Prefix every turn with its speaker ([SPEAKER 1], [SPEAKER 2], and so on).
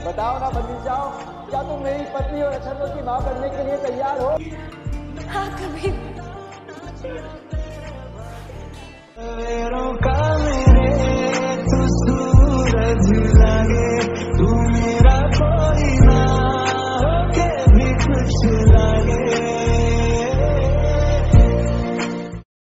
[SPEAKER 1] बताओ ना बंदी जाओ, क्या तुम मेरी पत्नी और अथर्व की मां बनने के लिए तैयार हो?
[SPEAKER 2] हाँ कबीर।